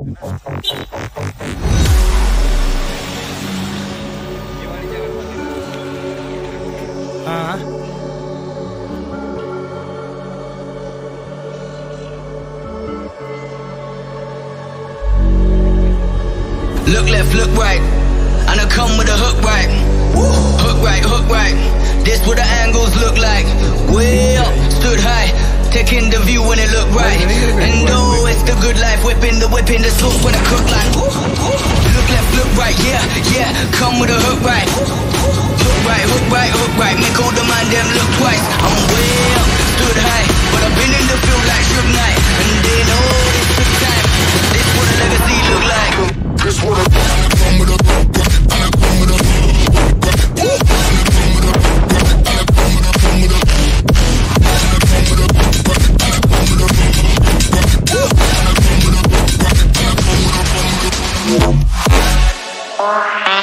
Look left, look right, and I come with a hook right. Hook right, hook right. This what the angles look like. Way up, stood high, taking the view when it look right. And oh, it's the good life, whipping the sauce when I cook like. Look left, look right, yeah, yeah. Come with a hook right. Hook right, hook right, hook right. Make all the man them look twice. I'm way up, stood high, but I've been in the field like Suge Knight. And they know this took time. This what a legacy look like. This what a come with a hook right, and I come with a Oh,